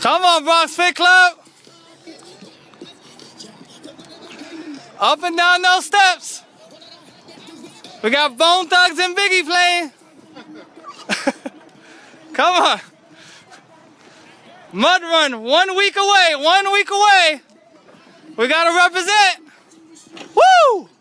Come on, Bronx Fit Club. Up and down those steps. We got Bone Thugs and Biggie playing. Come on. Mud Run, 1 week away, 1 week away. We gotta represent. Woo!